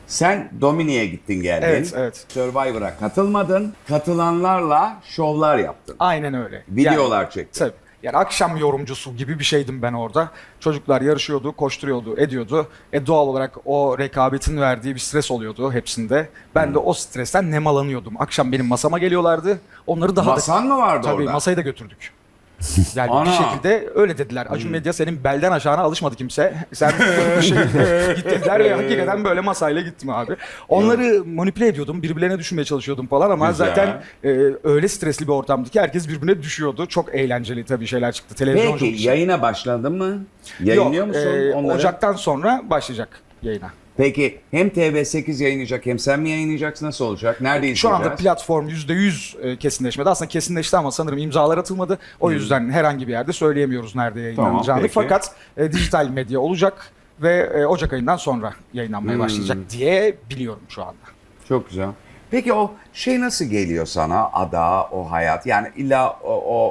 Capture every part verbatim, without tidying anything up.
Sen Dominik'e gittin geldin. Evet, evet. Survivor'a katılmadın. Katılanlarla şovlar yaptın. Aynen öyle. Videolar yani, çektin. Tabii. Yani akşam yorumcusu gibi bir şeydim ben orada. Çocuklar yarışıyordu, koşturuyordu, ediyordu. E doğal olarak o rekabetin verdiği bir stres oluyordu hepsinde. Ben hmm. de o stresten nemalanıyordum. Akşam benim masama geliyorlardı. Onları daha Masan da... mı vardı Tabii, orada? Tabii masayı da götürdük. Yani bir şekilde öyle dediler. Acun Medya senin belden aşağına alışmadı kimse. Sen bir şekilde git dediler ve hakikaten böyle masayla gittim abi. Onları manipüle ediyordum. Birbirlerine düşmeye çalışıyordum falan ama Güzel. zaten e, öyle stresli bir ortamdı ki herkes birbirine düşüyordu. Çok eğlenceli tabii şeyler çıktı. Televizyon Peki yayına başladın mı? Yayınlıyor Yok, musun e, onları? Ocak'tan sonra başlayacak yayına. Peki hem T V sekiz yayınlayacak hem sen mi yayınlayacaksın? Nasıl olacak? Nerede izleyeceğiz? Şu anda platform yüzde yüz kesinleşmedi. Aslında kesinleşti ama sanırım imzalar atılmadı. O yüzden hmm. herhangi bir yerde söyleyemiyoruz nerede yayınlanacağını. Tamam, fakat e, dijital medya olacak ve e, Ocak ayından sonra yayınlanmaya hmm. başlayacak diye biliyorum şu anda. Çok güzel. Peki o şey nasıl geliyor sana? Ada, o hayat. Yani illa o... o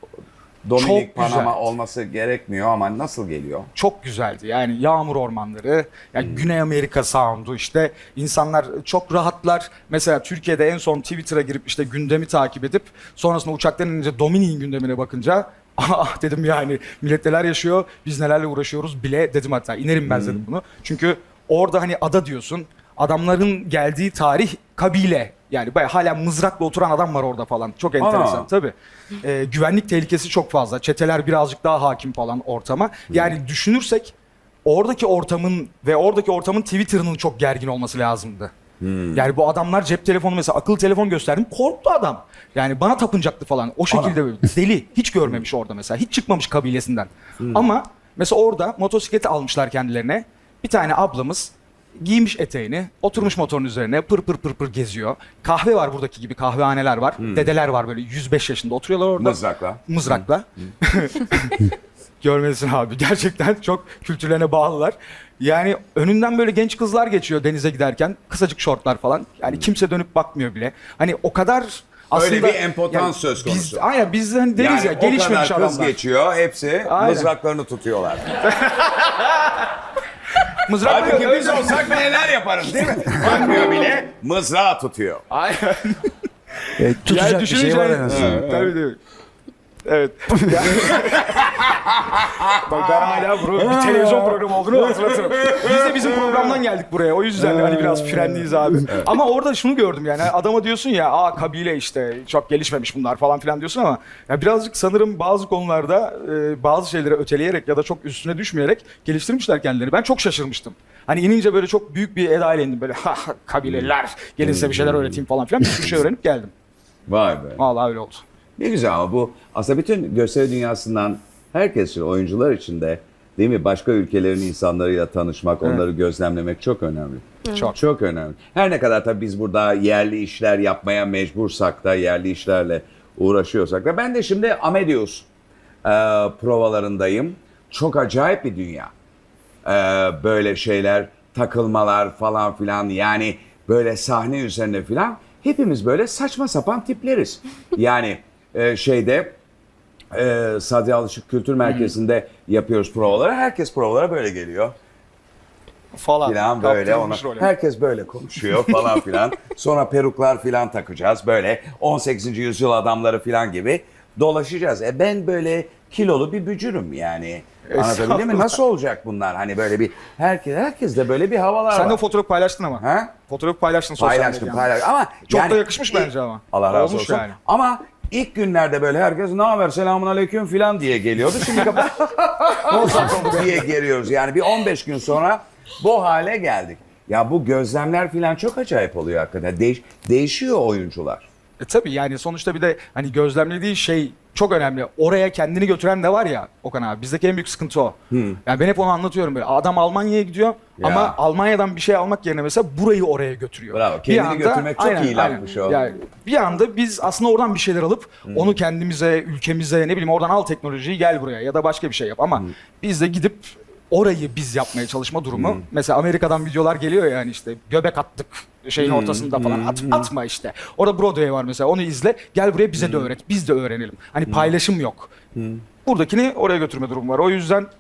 Dominik, Panama olması gerekmiyor ama nasıl geliyor? Çok güzeldi. Yani yağmur ormanları, yani hmm. Güney Amerika sound'u işte insanlar çok rahatlar. Mesela Türkiye'de en son Twitter'a girip işte gündemi takip edip sonrasında uçaktan inince Dominik'in gündemine bakınca ah dedim yani millet neler yaşıyor, biz nelerle uğraşıyoruz bile dedim hatta inerim ben hmm. dedim bunu. Çünkü orada hani ada diyorsun, adamların geldiği tarih kabile. Yani bayağı hala mızrakla oturan adam var orada falan. Çok enteresan Aa. tabii. Ee, güvenlik tehlikesi çok fazla. Çeteler birazcık daha hakim falan ortama. Yani hmm. düşünürsek oradaki ortamın ve oradaki ortamın Twitter'ının çok gergin olması lazımdı. Hmm. Yani bu adamlar cep telefonu mesela akıllı telefon gösterdim. Korktu adam. Yani bana tapınacaktı falan. O şekilde böyle deli. Hiç görmemiş orada mesela. Hiç çıkmamış kabilesinden. Hmm. Ama mesela orada motosikleti almışlar kendilerine. Bir tane ablamız giymiş eteğini, oturmuş motorun üzerine pır pır pır pır geziyor. Kahve var buradaki gibi kahvehaneler var. Hmm. Dedeler var böyle yüz beş yaşında oturuyorlar orada. Mızrakla. Mızrakla. Hmm. Görmelisin abi. Gerçekten çok kültürlerine bağlılar. Yani önünden böyle genç kızlar geçiyor denize giderken. Kısacık şortlar falan. Yani hmm. kimse dönüp bakmıyor bile. Hani o kadar aslında... Öyle bir empotans yani söz konusu. Biz, aynen biz hani deriz yani ya gelişmemiş adamlar. O kadar kız geçiyor hepsi aynen. Mızraklarını tutuyorlar. Mızrak Halbuki biz olsak neler yaparız değil mi? Bakmıyor bile, mızrağı tutuyor. Aynen. E, tutacak bir şey var en azından. Evet. Tabii tabii. Evet. Bak ben hala bunu bir televizyon programı olduğunu hatırlatırım. Biz de bizim programdan geldik buraya. O yüzden hani biraz frenliyiz abi. Evet. Ama orada şunu gördüm yani adama diyorsun ya aa kabile işte çok gelişmemiş bunlar falan filan diyorsun ama ya birazcık sanırım bazı konularda e, bazı şeyleri öteleyerek ya da çok üstüne düşmeyerek geliştirmişler kendilerini. Ben çok şaşırmıştım. Hani inince böyle çok büyük bir edayla indim böyle ha kabileler gelin size bir şeyler öğreteyim falan filan bir sürü şey öğrenip geldim. Vay be. Vallahi öyle oldu. Ne güzel ama bu aslında bütün gösteri dünyasından herkes için, oyuncular için de değil mi? Başka ülkelerin insanlarıyla tanışmak, evet. onları gözlemlemek çok önemli. Evet. Çok çok önemli. Her ne kadar tabii biz burada yerli işler yapmaya mecbursak da, yerli işlerle uğraşıyorsak da. Ben de şimdi Amadeus e, provalarındayım. Çok acayip bir dünya. E, böyle şeyler, takılmalar falan filan yani böyle sahne üzerinde filan. Hepimiz böyle saçma sapan tipleriz. Yani e, şeyde e, Sadri Alışık Kültür Merkezi'nde yapıyoruz provaları. Herkes provalara böyle geliyor. Falan. Filan böyle ona. Herkes böyle konuşuyor falan filan. Sonra peruklar filan takacağız. Böyle on sekizinci yüzyıl adamları filan gibi dolaşacağız. E ben böyle kilolu bir bücürüm yani. Anlatabildim mi? Nasıl olacak bunlar? Hani böyle bir herkes herkes de böyle bir havalar Sen var. Sen de o fotoğrafı paylaştın ama. Ha? Fotoğrafı paylaştın sosyal medyada. Paylaştım, paylaştım. Ama çok yani, da yakışmış bence ama. Allah razı olsun. Yani. Ama ilk günlerde böyle herkes ne haber selamun aleyküm filan diye geliyordu. Şimdi kapat diye geliyoruz. Yani bir on beş gün sonra bu hale geldik. Ya bu gözlemler filan çok acayip oluyor hakikaten. Değiş, değişiyor oyuncular. E tabii yani sonuçta bir de hani gözlemlediği şey çok önemli. Oraya kendini götüren de var ya Okan abi. Bizdeki en büyük sıkıntı o. Hmm. Yani ben hep onu anlatıyorum böyle. Adam Almanya'ya gidiyor ya. Ama Almanya'dan bir şey almak yerine mesela burayı oraya götürüyor. Bravo. Kendini anda, götürmek çok aynen, iyi lafmış o. Yani bir anda biz aslında oradan bir şeyler alıp hmm. onu kendimize, ülkemize ne bileyim oradan al teknolojiyi gel buraya ya da başka bir şey yap. Ama hmm. biz de gidip orayı biz yapmaya çalışma durumu. Hmm. Mesela Amerika'dan videolar geliyor yani işte göbek attık şeyin hmm. ortasında falan. Hmm. At, atma işte. Orada Broadway var mesela onu izle. Gel buraya bize hmm. de öğret. Biz de öğrenelim. Hani hmm. paylaşım yok. Hmm. Buradakini oraya götürme durumu var. O yüzden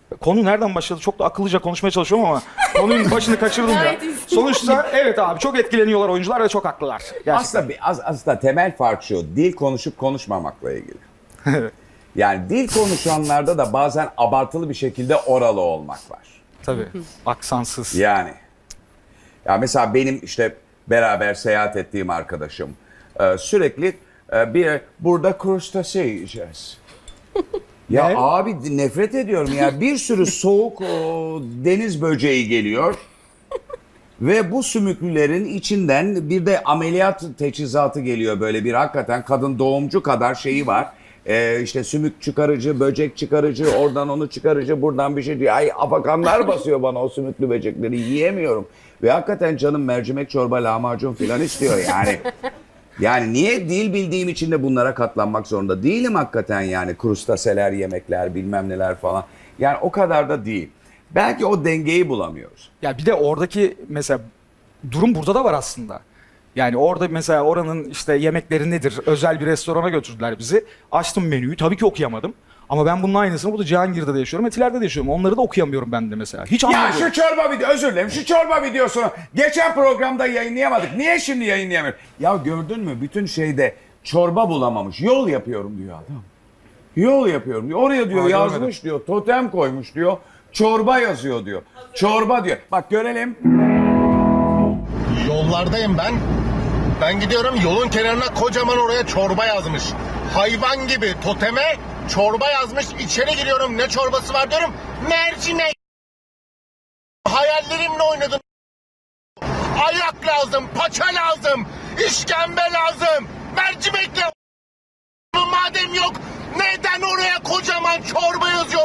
Konu nereden başladı? Çok da akıllıca konuşmaya çalışıyorum ama konunun başını kaçırdım ya. Gayet iyisin. Sonuçta evet abi çok etkileniyorlar oyuncular ve çok haklılar. Gerçekten. Aslında, bir- az- aslında temel fark şu. Dil konuşup konuşmamakla ilgili. Yani dil konuşanlarda da bazen abartılı bir şekilde oralı olmak var. Tabii. Aksansız. Yani. Ya mesela benim işte beraber seyahat ettiğim arkadaşım e, sürekli e, bir burada krustase yiyeceğiz. Ya Ne? abi nefret ediyorum ya. Bir sürü soğuk o, deniz böceği geliyor. Ve bu sümüklülerin içinden bir de ameliyat teçhizatı geliyor, böyle bir hakikaten kadın doğumcu kadar şeyi var. Ee, işte sümük çıkarıcı, böcek çıkarıcı, oradan onu çıkarıcı, buradan bir şey diyor. Ay afakanlar basıyor bana o sümüklü böcekleri, yiyemiyorum. Ve hakikaten canım mercimek çorba, lahmacun falan istiyor yani. Yani niye dil bildiğim için de bunlara katlanmak zorunda değilim hakikaten yani. Krustaseler, yemekler, bilmem neler falan. Yani o kadar da değil. Belki o dengeyi bulamıyoruz. Ya bir de oradaki mesela durum burada da var aslında. Yani orada mesela oranın işte yemekleri nedir? Özel bir restorana götürdüler bizi. Açtım menüyü. Tabii ki okuyamadım. Ama ben bunun aynısını burada Cihangir'de de yaşıyorum, Etiler'de de yaşıyorum. Onları da okuyamıyorum ben de mesela. Hiç Ya anlamıyorum. şu çorba video, özür dilerim, şu çorba videosunu geçen programda yayınlayamadık. Niye şimdi yayınlayamıyoruz? Ya gördün mü, bütün şeyde çorba bulamamış. Yol yapıyorum diyor adam. Yol yapıyorum diyor. Oraya diyor Aa, yazmış görmedim. diyor. Totem koymuş diyor. Çorba yazıyor diyor. Çorba diyor. Bak görelim. Yollardayım ben. Ben gidiyorum, yolun kenarına kocaman oraya çorba yazmış. Hayvan gibi toteme çorba yazmış. İçeri giriyorum, ne çorbası var diyorum. Mercimek. Hayallerimle oynadın. Ayak lazım, paça lazım, işkembe lazım. Mercimekle madem yok, neden oraya kocaman çorba yazıyor?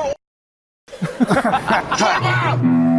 Çorba!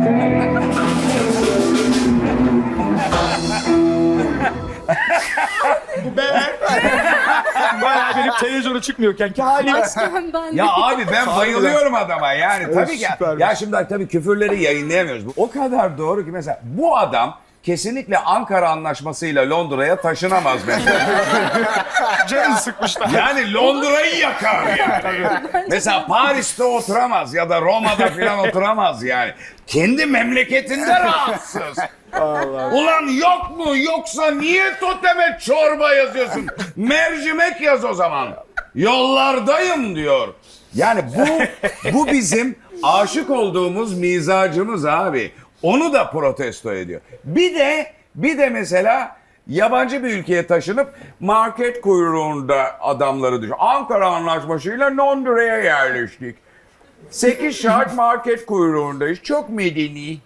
Bayağı benim televizyona çıkmıyorken ki halim. Başkan ben. Ya abi ben bayılıyorum adama yani. Tabii ki. süpermiş. Ya şimdi tabii küfürleri yayınlayamıyoruz. Bu o kadar doğru ki mesela bu adam kesinlikle Ankara Anlaşması'yla Londra'ya taşınamaz mesela. Canını sıkmışlar. Yani Londra'yı yakar yani. Mesela Paris'te oturamaz ya da Roma'da falan oturamaz yani. Kendi memleketinde rahatsız. Ulan yok mu? Yoksa niye toteme çorba yazıyorsun? Mercimek yaz o zaman. Yollardayım diyor. Yani bu bu bizim aşık olduğumuz mizacımız abi. Onu da protesto ediyor. Bir de bir de mesela yabancı bir ülkeye taşınıp market kuyruğunda adamları düşün. Ankara Anlaşması'yla Londra'ya yerleştik. Sekiz saat market kuyruğundayız. Çok medeni.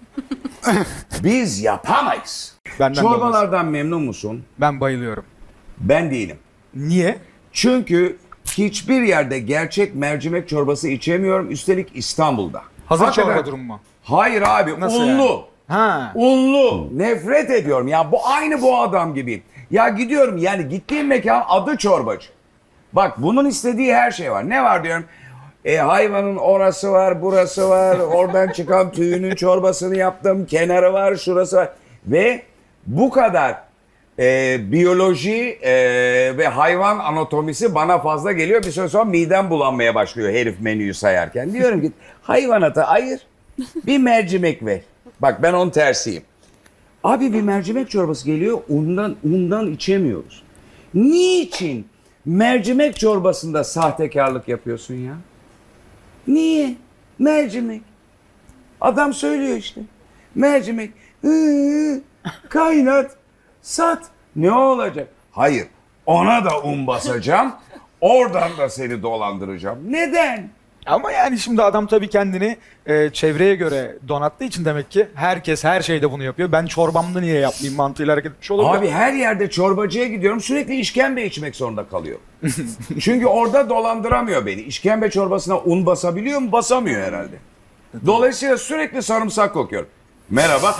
Biz yapamayız. Benden de Çorbalardan memnun musun? Ben bayılıyorum. Ben değilim. Niye? Çünkü hiçbir yerde gerçek mercimek çorbası içemiyorum. Üstelik İstanbul'da. Hazır Hakikaten- çorba durum mu? Hayır abi, Nasıl unlu. yani? Ha. Unlu. Nefret ediyorum ya. Bu aynı bu adam gibi. Ya gidiyorum yani gittiğim mekan adı çorbacı. Bak bunun istediği her şey var. Ne var diyorum? E, hayvanın orası var, burası var. Oradan çıkan tüyünün çorbasını yaptım. Kenarı var, şurası var. Ve bu kadar e, biyoloji e, ve hayvan anatomisi bana fazla geliyor. Bir süre sonra midem bulanmaya başlıyor herif menüyü sayarken. Diyorum ki hayvanata ayır, bir mercimek ver. Bak ben onun tersiyim. Abi bir mercimek çorbası geliyor, undan undan içemiyoruz. Niçin mercimek çorbasında sahtekarlık yapıyorsun ya? Niye? Mercimek. Adam söylüyor işte. Mercimek. Hı hı, kaynat, sat. Ne olacak? Hayır. Ona da un basacağım. Oradan da seni dolandıracağım. Neden? Ama yani şimdi adam tabii kendini e, çevreye göre donattığı için demek ki herkes her şeyde bunu yapıyor. Ben çorbamda niye yapmayayım mantığıyla hareket etmiş olabilir. Abi her yerde çorbacıya gidiyorum, sürekli işkembe içmek zorunda kalıyorum. Çünkü orada dolandıramıyor beni. İşkembe çorbasına un basabiliyor mu? Basamıyor herhalde. Dolayısıyla sürekli sarımsak kokuyorum. Merhaba.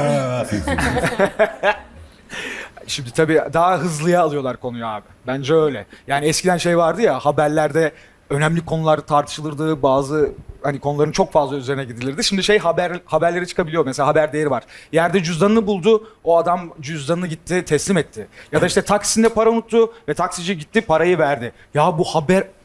Şimdi tabii daha hızlıya alıyorlar konuyu abi. Bence öyle. Yani eskiden şey vardı ya, haberlerde önemli konular tartışılırdı. Bazı hani konuların çok fazla üzerine gidilirdi. Şimdi şey haber haberleri çıkabiliyor. Mesela haber değeri var. Yerde cüzdanını buldu. O adam cüzdanını gitti teslim etti. Ya da işte taksisinde para unuttu ve taksici gitti parayı verdi. Ya bu haber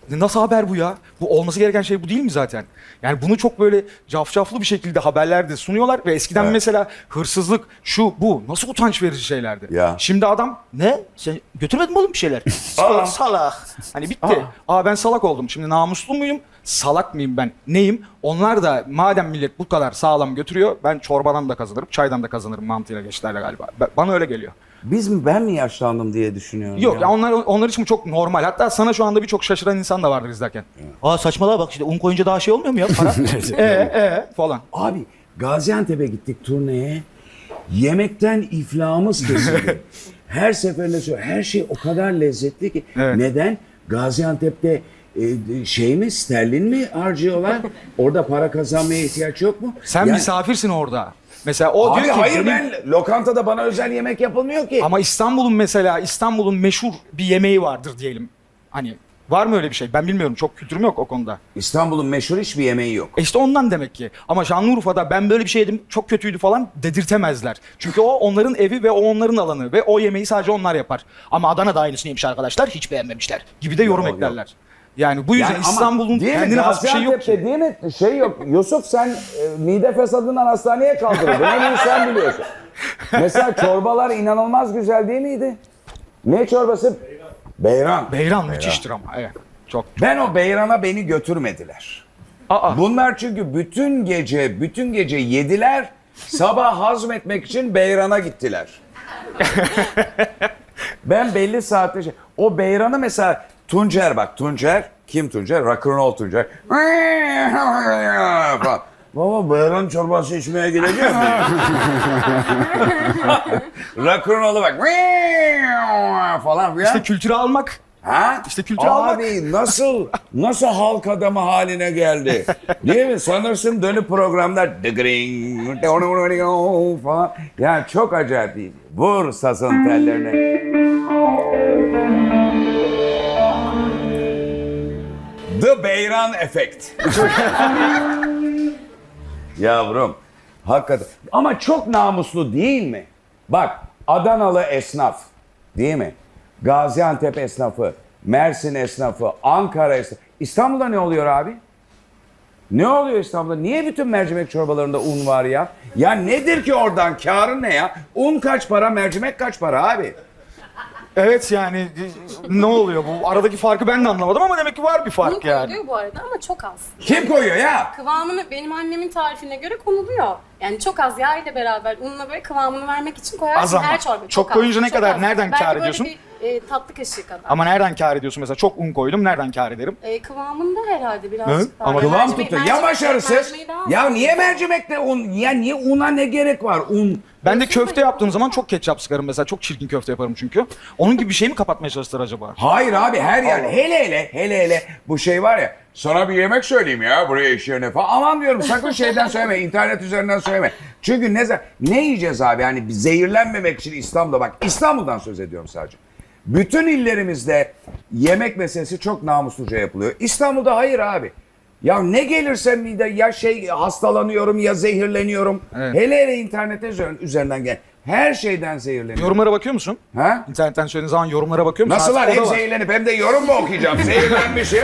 Nasıl haber bu ya? Bu olması gereken şey bu değil mi zaten? Yani bunu çok böyle cafcaflı bir şekilde haberlerde sunuyorlar ve eskiden Evet. mesela hırsızlık şu bu nasıl utanç verici şeylerdi. Ya. Şimdi adam ne? Sen götürmedin mi oğlum bir şeyler? salak salak. Hani bitti. Aa. ben salak oldum. Şimdi namuslu muyum? Salak mıyım ben? Neyim? Onlar da madem millet bu kadar sağlam götürüyor ben çorbadan da kazanırım, çaydan da kazanırım mantığıyla geçtiler galiba. Ben- Bana öyle geliyor. Biz mi ben mi yaşlandım diye düşünüyorum. Yok ya. ya onlar onlar için bu çok normal. Hatta sana şu anda birçok şaşıran insan da vardır izlerken. Aa saçmalığa bak işte un koyunca daha şey olmuyor mu ya para? e e falan. Abi Gaziantep'e gittik turneye. Yemekten iflahımız kesildi. Her seferinde söylüyor. Her şey o kadar lezzetli ki. Evet. Neden? Gaziantep'te e, şey mi sterlin mi harcıyorlar? Orada para kazanmaya ihtiyaç yok mu? Sen Yani- misafirsin orada. Mesela o Abi diyor ki hayır benim- ben lokantada bana özel yemek yapılmıyor ki. Ama İstanbul'un mesela İstanbul'un meşhur bir yemeği vardır diyelim. Hani var mı öyle bir şey? Ben bilmiyorum. Çok kültürüm yok o konuda. İstanbul'un meşhur hiçbir yemeği yok. E işte ondan demek ki. Ama Şanlıurfa'da ben böyle bir şey yedim çok kötüydü falan dedirtemezler. Çünkü o onların evi ve o onların alanı ve o yemeği sadece onlar yapar. Ama Adana'da aynısını yemiş arkadaşlar hiç beğenmemişler gibi de yorum Yok, eklerler. Yani bu yüzden Yani ama İstanbul'un değil mi? kendine has bir şey yok Gaziantep'te ki. değil mi? Şey yok. Yusuf sen e, mide fesadından hastaneye kaldırıldın. En iyi sen biliyorsun. Mesela çorbalar inanılmaz güzel değil miydi? Ne çorbası? Beyran. Beyran müthiştir ama. Evet. Çok. Ben o beyrana beni götürmediler. Aa. Bunlar çünkü bütün gece, bütün gece yediler. Sabah hazmetmek için beyrana gittiler. Ben belli saatte şey, o beyranı mesela Tuncer bak Tuncer kim Tuncer? Rock'n'roll Tuncer. Falan. Baba beyran çorbası içmeye gidecek mi? Rock'n'roll'a bak. Falan filan. İşte kültürü almak. Ha? İşte kültürü almak. Abi nasıl nasıl halk adamı haline geldi? Değil mi? Sanırsın dönüp programlar dıgring falan. Yani çok acayip değil. Vur sazın tellerine. The Beyran Effect. Yavrum. Hakikaten. Ama çok namuslu değil mi? Bak Adanalı esnaf. Değil mi? Gaziantep esnafı, Mersin esnafı, Ankara esnafı. İstanbul'da ne oluyor abi? Ne oluyor İstanbul'da? Niye bütün mercimek çorbalarında un var ya? Ya nedir ki oradan? Kârın ne ya? Un kaç para, mercimek kaç para abi? Evet yani e, ne oluyor bu? Aradaki farkı ben de anlamadım ama demek ki var bir Un fark yani. koyuluyor bu arada ama çok az. Kim koyuyor ya? Kıvamını benim annemin tarifine göre konuluyor. Yani çok az yağ ile beraber unla böyle kıvamını vermek için koyarsın Az ama. her çorba. Çok az, koyunca ne çok kadar, az. nereden Belki kâr böyle ediyorsun? bir e, tatlı kaşığı kadar. Ama nereden kâr ediyorsun mesela? Çok un koydum. Nereden kâr ederim? E, kıvamında herhalde Hı? birazcık daha. Ama Yani Kıvam mercimek- tutuyor. Ya mercimek- başarısız. mercimeği daha az Ya koyuyor. niye mercimekte un? Ya niye una ne gerek var? Un. Ben de köfte yaptığım zaman çok ketçap sıkarım mesela. Çok çirkin köfte yaparım çünkü. Onun gibi bir şey mi kapatmaya çalıştılar acaba? Hayır abi her yer hele hele hele hele bu şey var ya sana bir yemek söyleyeyim ya buraya iş yerine falan. Aman diyorum sakın şeyden söyleme internet üzerinden söyleme. Çünkü ne za- ne yiyeceğiz abi yani bir zehirlenmemek için İstanbul'da bak İstanbul'dan söz ediyorum sadece. Bütün illerimizde yemek meselesi çok namusluca yapılıyor. İstanbul'da hayır abi. Ya ne gelirse mide ya şey hastalanıyorum ya zehirleniyorum. Evet. Hele hele internet üzerinden, üzerinden gel. Her şeyden zehirleniyorum. Yorumlara bakıyor musun? Ha? İnternetten söylediğin zaman yorumlara bakıyor musun? Nasıl var? Artık o Hem da var. zehirlenip hem de yorum mu okuyacağım? Zehirlenmişim.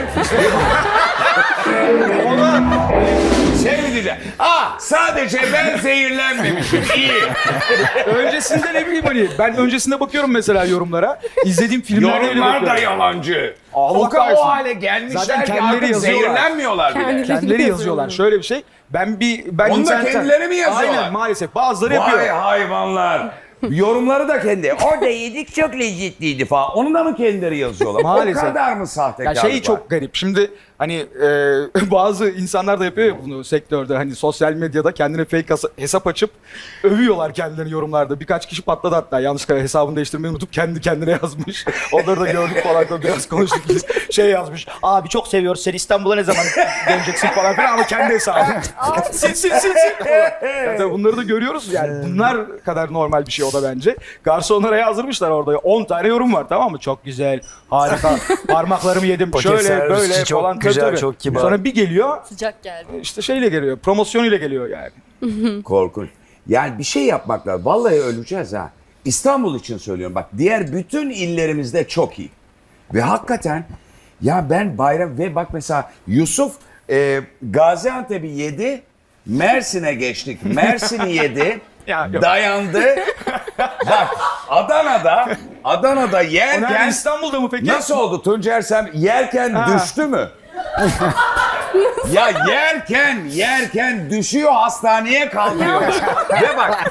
şey mi diyeceğim? Ah sadece ben zehirlenmemişim. İyi. Öncesinde ne bileyim hani ben öncesinde bakıyorum mesela yorumlara. İzlediğim filmlerde öyle Yorumlar da bakıyorum. yalancı. Allah o kadar kahretsin. o hale gelmişler Zaten ki kendileri artık yazıyorlar. zehirlenmiyorlar bile. Kendileri- Kendileri yazıyorlar. Şöyle bir şey. Ben bir ben Onu da internetten- kendileri mi yazıyorlar? Aynen maalesef. Bazıları Vay yapıyor. hayvanlar. Yorumları da kendi. Orada yedik çok lezzetliydi falan. Onu da mı kendileri yazıyorlar? Maalesef. O kadar mı Ya sahtekarlık şey var? çok garip. Şimdi hani e, bazı insanlar da yapıyor ya bunu sektörde. Hani sosyal medyada kendine fake hesa- hesap açıp övüyorlar kendilerini yorumlarda. Birkaç kişi patladı hatta. Yanlışlıkla hesabını değiştirmeyi unutup kendi kendine yazmış. Onları da gördük falan. Biraz konuştuk biz. Şey yazmış. Abi çok seviyoruz seni İstanbul'a ne zaman döneceksin falan filan ama kendi hesabı. sil sil sil sil. Yani tabii bunları da görüyoruz. Yani bunlar kadar normal bir şey o da bence. Garsonlara yazdırmışlar orada. on tane yorum var tamam mı? Çok güzel. Harika. Parmaklarımı yedim. Paket Şöyle servisi böyle çok falan. güzel, Tabii, tabii. çok kibar. Sonra bir geliyor Sıcak geldi. işte şeyle geliyor. Promosyonuyla geliyor yani. Korkunç. Yani bir şey yapmak lazım. Vallahi öleceğiz ha. İstanbul için söylüyorum. Bak diğer bütün illerimizde çok iyi. Ve hakikaten Ya ben bayram ve bak mesela Yusuf e, Gaziantep'i yedi, Mersin'e geçtik. Mersin'i yedi, Ya, yok. dayandı. Bak Adana'da, Adana'da O nerede, yerken İstanbul'da mı peki? nasıl oldu Tuncer sen yerken Ha. düştü mü? Ya yerken yerken düşüyor hastaneye kaldırıyor. Ve bak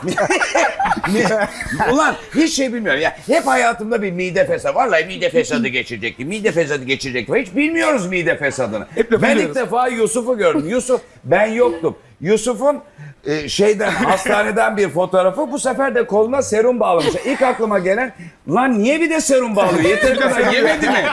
ulan hiç şey bilmiyorum ya. Hep hayatımda bir mide fesadı. Vallahi mide fesadı geçirecektim. Mide fesadı geçirecektim. Hiç bilmiyoruz mide fesadını. Hep lafı Ben ilk biliyoruz. defa Yusuf'u gördüm. Yusuf ben yoktum. Yusuf'un e, şeyden hastaneden bir fotoğrafı bu sefer de koluna serum bağlamış. İlk aklıma gelen lan niye bir de serum bağlıyor? Yeteri kadar yemedi mi?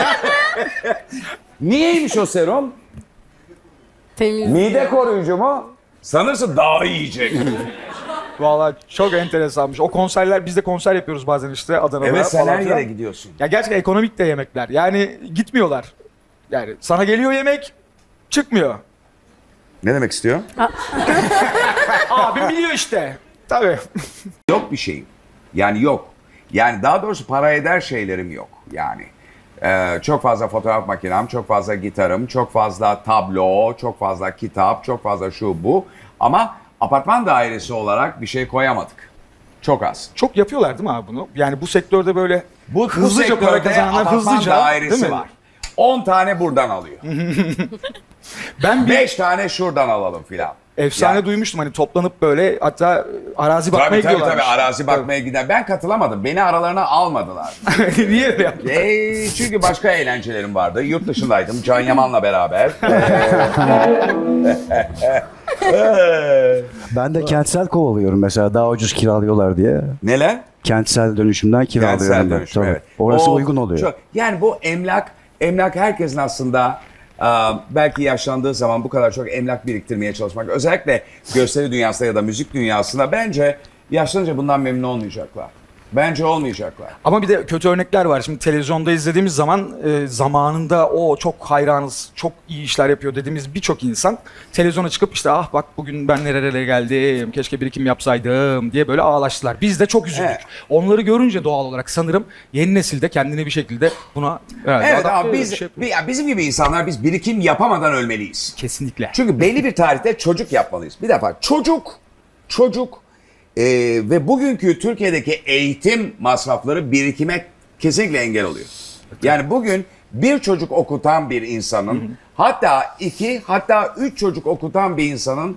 Niyeymiş o serum? Temiz. Mide koruyucu mu? Sanırsın daha yiyecek. Vallahi çok enteresanmış. O konserler, biz de konser yapıyoruz bazen işte Adana'da Evet sen falan her filan. yere gidiyorsun. Ya gerçekten ekonomik de yemekler. Yani gitmiyorlar. Yani sana geliyor yemek, çıkmıyor. Ne demek istiyor? Abim biliyor işte. Tabii. Yok bir şeyim. Yani yok. Yani daha doğrusu para eder şeylerim yok. Yani Ee, çok fazla fotoğraf makinem, çok fazla gitarım, çok fazla tablo, çok fazla kitap, çok fazla şu bu. Ama apartman dairesi olarak bir şey koyamadık. Çok az. Çok yapıyorlar değil mi abi bunu? Yani bu sektörde böyle Bu hızlıca bu para sektörde kazananlar apartman hızlıca, dairesi değil mi? var. on tane buradan alıyor. Ben bir beş tane şuradan alalım filan. efsane Yani- duymuştum hani toplanıp böyle hatta arazi bakmaya Tabii tabii gidiyorlarmış. tabii arazi bakmaya giden. Ben katılamadım. Beni aralarına almadılar. Niye öyle yaptın? Ee, çünkü başka eğlencelerim vardı. Yurt dışındaydım. Can Yaman'la beraber. Ben de kentsel kovalıyorum mesela daha ucuz kiralıyorlar diye. Neler? Kentsel dönüşümden kiralıyorum. Kentsel ben. dönüşüm, Tabii. evet. Orası O uygun oluyor. çok- yani bu emlak, emlak herkesin aslında e, belki yaşlandığı zaman bu kadar çok emlak biriktirmeye çalışmak. Özellikle gösteri dünyasında ya da müzik dünyasında bence yaşlanınca bundan memnun olmayacaklar. Bence olmayacaklar. Ama bir de kötü örnekler var. Şimdi televizyonda izlediğimiz zaman e, zamanında o çok hayranız, çok iyi işler yapıyor dediğimiz birçok insan televizyona çıkıp işte ah bak bugün ben nerelere geldim, keşke birikim yapsaydım diye böyle ağlaştılar. Biz de çok üzüldük. Evet. Onları görünce doğal olarak sanırım yeni nesil de kendine bir şekilde buna herhalde Evet adapte ama bir biz, şey yapıyor. bi- ya bizim gibi insanlar biz birikim yapamadan ölmeliyiz. Kesinlikle. Çünkü belli bir tarihte çocuk yapmalıyız. Bir defa çocuk, çocuk e, ve bugünkü Türkiye'deki eğitim masrafları birikime kesinlikle engel oluyor. Yani bugün bir çocuk okutan bir insanın, hatta iki, hatta üç çocuk okutan bir insanın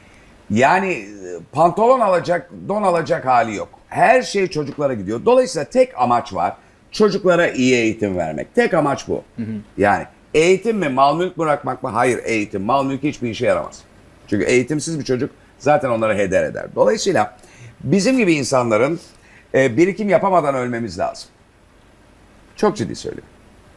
yani e, pantolon alacak, don alacak hali yok. Her şey çocuklara gidiyor. Dolayısıyla tek amaç var. Çocuklara iyi eğitim vermek. Tek amaç bu. Yani eğitim mi, mal mülk bırakmak mı? Hayır, eğitim. Mal mülk hiçbir işe yaramaz. Çünkü eğitimsiz bir çocuk zaten onları heder eder. Dolayısıyla bizim gibi insanların e, birikim yapamadan ölmemiz lazım. Çok ciddi söylüyorum.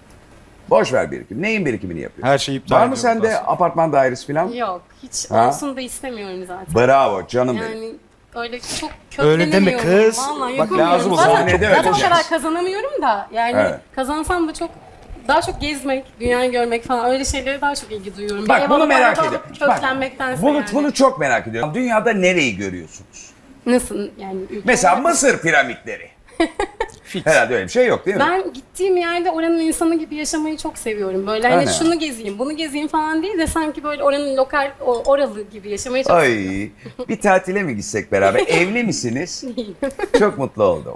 Boş ver birikim. Neyin birikimini yapıyorsun? Her şeyi iptal Var mı ediyoruz sende aslında. apartman dairesi falan? Yok. Hiç Ha? olsun da istemiyorum zaten. Bravo canım benim. Yani öyle çok Öyle deme kökleniyorum. kız. Vallahi Bak yapamıyorum. lazım o Zaten- zaman. Sahnede Zaten o öyle kadar diyeceğiz. kazanamıyorum da. Yani Evet. kazansam da çok daha çok gezmek, dünyayı görmek falan öyle şeylere daha çok ilgi duyuyorum. Bak Bir ev bunu alıp merak araba ediyorum. alıp Bak, Köklenmektense bunu, yani. bunu çok merak ediyorum. Dünyada nereyi görüyorsunuz? Nasıl yani? ülke Mesela olarak- Mısır piramitleri. Herhalde öyle bir şey yok değil mi? Ben gittiğim yerde oranın insanı gibi yaşamayı çok seviyorum. Böyle hani Aynen. şunu gezeyim, bunu gezeyim falan değil de sanki böyle oranın lokal, o- oralı gibi yaşamayı çok Ay, bir tatile mi gitsek beraber? Evli misiniz? Çok mutlu oldum.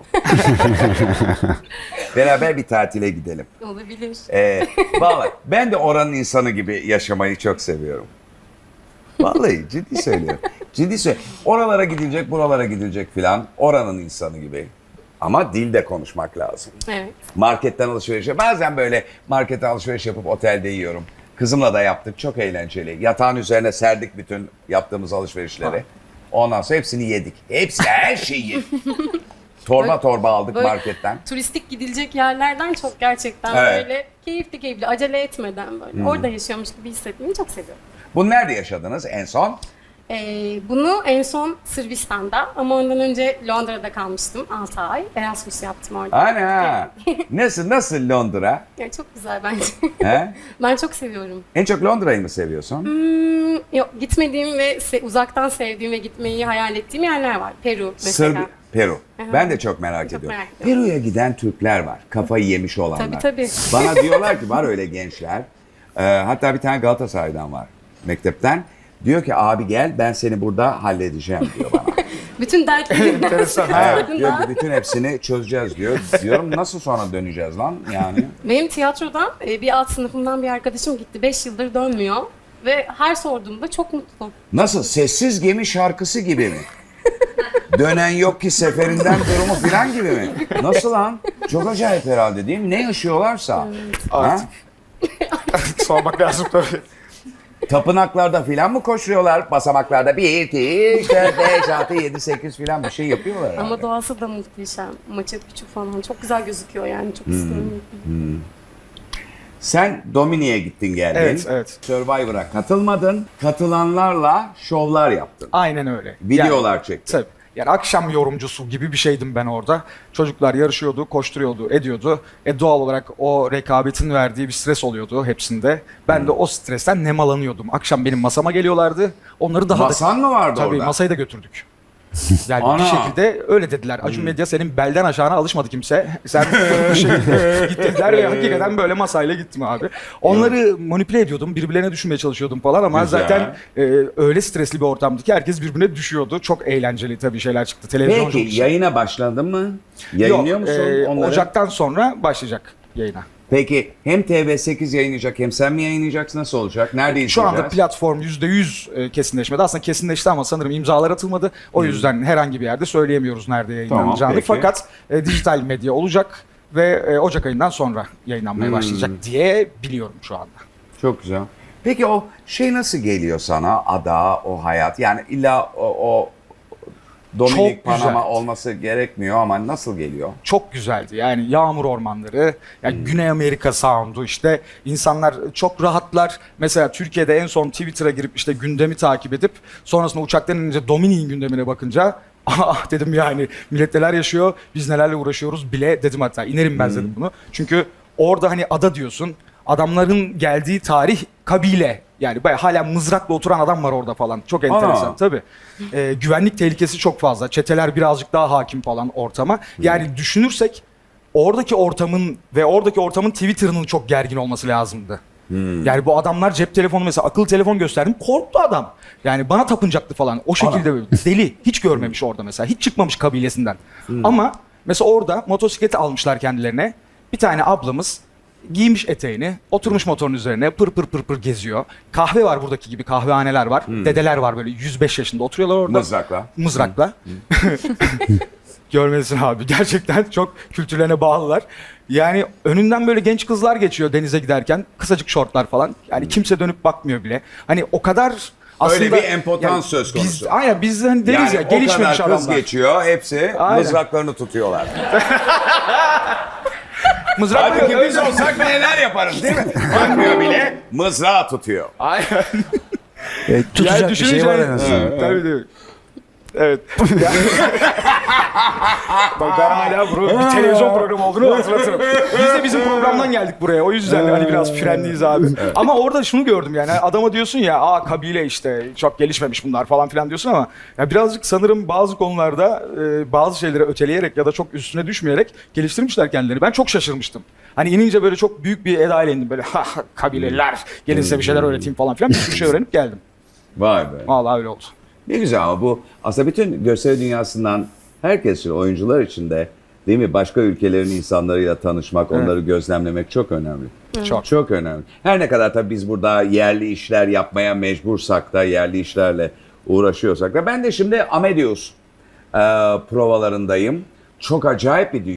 Beraber bir tatile gidelim. olabilir. Ee, vallahi ben de oranın insanı gibi yaşamayı çok seviyorum. Vallahi ciddi söylüyorum. Ciddi söylüyorum. Oralara gidilecek, buralara gidilecek filan. Oranın insanı gibi. Ama dilde konuşmak lazım. Evet. Marketten alışveriş. Bazen böyle marketten alışveriş yapıp otelde yiyorum. Kızımla da yaptık. Çok eğlenceli. Yatağın üzerine serdik bütün yaptığımız alışverişleri. Ondan sonra hepsini yedik. Hepsi her şeyi yedik. Torba torba aldık Böyle marketten. Turistik gidilecek yerlerden çok gerçekten Evet. böyle keyifli keyifli, acele etmeden böyle orada yaşıyormuş gibi hissetmeyi çok seviyorum. Bunu nerede yaşadınız en son? Ee, bunu en son Sırbistan'da ama ondan önce Londra'da kalmıştım altı ay. Erasmus yaptım orada. Ana. Nasıl nasıl Londra? Yani çok güzel bence. He? Ben çok seviyorum. En çok Londra'yı mı seviyorsun? Hmm, yok gitmediğim ve se- uzaktan sevdiğim ve gitmeyi hayal ettiğim yerler var. Peru mesela. Sırbi- Peru. Ben de çok merak Çok ediyorum. merak ediyorum. Peru'ya giden Türkler var. Kafayı yemiş olanlar. Tabii, tabii. Bana diyorlar ki var öyle gençler. Ee, hatta bir tane Galatasaray'dan var mektepten. Diyor ki abi gel ben seni burada halledeceğim diyor bana. Bütün dertleri Enteresan. Evet, diyor ki bütün hepsini çözeceğiz diyor. Diyorum nasıl sonra döneceğiz lan yani. Benim tiyatrodan e, bir alt sınıfımdan bir arkadaşım gitti. beş yıldır dönmüyor. Ve her sorduğumda çok mutlu. Nasıl? Sessiz Gemi şarkısı gibi mi? Dönen yok ki seferinden durumu falan gibi mi? Nasıl lan? Çok acayip herhalde değil mi? Ne yaşıyorlarsa. Ha? Sormak lazım tabii. Tapınaklarda filan mı koşuyorlar? Basamaklarda bir, iki, üç, dört, beş, altı, yedi, sekiz filan bir şey yapıyorlar herhalde. Ama doğası da muhteşem. Maça Picchu falan çok güzel gözüküyor yani. Çok istiyorum. Sen Domini'ye gittin geldin. Evet, evet. Survivor'a katılmadın. Katılanlarla şovlar yaptın. Aynen öyle. Videolar çektin. Tabii. Yani akşam yorumcusu gibi bir şeydim ben orada. Çocuklar yarışıyordu, koşturuyordu, ediyordu. E doğal olarak o rekabetin verdiği bir stres oluyordu hepsinde. Ben de o stresten nemalanıyordum. Akşam benim masama geliyorlardı. Onları daha Masan da... mı vardı Tabii orada? masayı da götürdük. Yani Ana. bir şekilde öyle dediler. Acun Medya senin belden aşağına alışmadı kimse. Sen bir şey git dediler ve hakikaten böyle masayla gittim abi. Onları manipüle ediyordum. Birbirlerine düşürmeye çalışıyordum falan ama Güzel. zaten e, öyle stresli bir ortamdı ki herkes birbirine düşüyordu. Çok eğlenceli tabii şeyler çıktı. Televizyonculuk Peki için. yayına başladın mı? Yayınlıyor Yok, musun e, onları? Ocaktan sonra başlayacak yayına. Peki hem T V sekiz yayınlayacak hem sen mi yayınlayacaksın? Nasıl olacak? Nerede izleyeceğiz? Şu anda platform yüzde yüz e, kesinleşmedi. Aslında kesinleşti ama sanırım imzalar atılmadı. O yüzden herhangi bir yerde söyleyemiyoruz nerede yayınlanacağını. Tamam, peki. Fakat e, dijital medya olacak ve e, Ocak ayından sonra yayınlanmaya başlayacak diye biliyorum şu anda. Çok güzel. Peki o şey nasıl geliyor sana? Ada, o hayat. Yani illa o, o Dominik Çok Panama güzel. olması gerekmiyor ama nasıl geliyor? Çok güzeldi. Yani yağmur ormanları, yani Güney Amerika sound'u işte insanlar çok rahatlar. Mesela Türkiye'de en son Twitter'a girip işte gündemi takip edip sonrasında uçaktan inince Dominik'in gündemine bakınca ah dedim yani millet neler yaşıyor, biz nelerle uğraşıyoruz bile dedim hatta inerim ben dedim bunu. Çünkü orada hani ada diyorsun. Adamların geldiği tarih kabile. Yani bayağı hala mızrakla oturan adam var orada falan. Çok enteresan Aa. tabii. Ee, güvenlik tehlikesi çok fazla. Çeteler birazcık daha hakim falan ortama. Yani düşünürsek oradaki ortamın ve oradaki ortamın Twitter'ının çok gergin olması lazımdı. Yani bu adamlar cep telefonu mesela akıllı telefon gösterdim korktu adam. Yani bana tapınacaktı falan. O şekilde böyle deli. Hiç görmemiş orada mesela. Hiç çıkmamış kabilesinden. Ama mesela orada motosikleti almışlar kendilerine. Bir tane ablamız giymiş eteğini, oturmuş motorun üzerine pır pır pır pır geziyor. Kahve var buradaki gibi kahvehaneler var. Dedeler var böyle yüz beş yaşında oturuyorlar orada. Mızrakla. Mızrakla. Görmelisin abi. Gerçekten çok kültürlerine bağlılar. Yani önünden böyle genç kızlar geçiyor denize giderken. Kısacık şortlar falan. Yani kimse dönüp bakmıyor bile. Hani o kadar aslında... bir empotans söz konusu. Biz, aynen biz hani deriz Yani ya o gelişmemiş kadar kız adamlar. geçiyor, hepsi Aynen. mızraklarını tutuyorlar. Mızrak Halbuki böyle- biz olsak neler yaparız değil mi? Bakmıyor bile, mızrağı tutuyor. Aynen. E, tutacak Yani bir şey düşününce- var en azından. Evet. Tabii tabii. Evet. Bak ben hala bunu bir televizyon programı olduğunu hatırlatırım. Biz de bizim programdan geldik buraya. O yüzden hani biraz frenliyiz abi. Ama orada şunu gördüm yani adama diyorsun ya aa kabile işte çok gelişmemiş bunlar falan filan diyorsun ama ya birazcık sanırım bazı konularda e, bazı şeyleri öteleyerek ya da çok üstüne düşmeyerek geliştirmişler kendilerini. Ben çok şaşırmıştım. Hani inince böyle çok büyük bir edayla indim böyle ha ha, kabileler gelin size bir şeyler öğreteyim falan filan bir sürü şey öğrenip geldim. Vay be. Vallahi öyle oldu. Ne güzel ama bu aslında bütün gösteri dünyasından herkes için, oyuncular için de değil mi? Başka ülkelerin insanlarıyla tanışmak, onları gözlemlemek çok önemli. Çok. Çok önemli. Her ne kadar tabii biz burada yerli işler yapmaya mecbursak da, yerli işlerle uğraşıyorsak da. Ben de şimdi Amadeus e, provalarındayım. Çok acayip bir dünya.